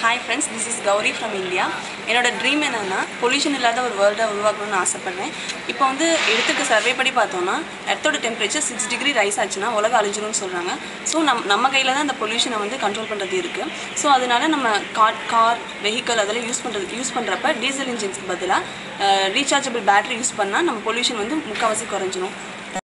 Hi friends, this is Gauri from India. என்னோட dream என்னன்னா pollution இல்லாத ஒரு வேர்ல்டை உருவாக்கணும்னு ஆசைப்படுறேன். இப்போ வந்து எடுத்துக்க சர்வே படி பார்த்தோம்னா எர்த்தோட டெம்பரேச்சர் 6 டிகிரி ரைஸ் ஆச்சுன்னா உலகம் அழிஞ்சிரும்னு சொல்கிறாங்க. ஸோ நம்ம கையில் தான் அந்த பொல்யூஷனை வந்து கண்ட்ரோல் பண்ணுறது இருக்குது. ஸோ அதனால நம்ம கார் வெஹிக்கல் அதெல்லாம் யூஸ் பண்ணுறப்ப டீசல் இன்ஜின்ஸ்க்கு பதிலாக ரீசார்ஜபிள் பேட்டரி யூஸ் பண்ணால் நம்ம பொல்யூஷன் வந்து முக்கால்வாசி குறைஞ்சிரும்.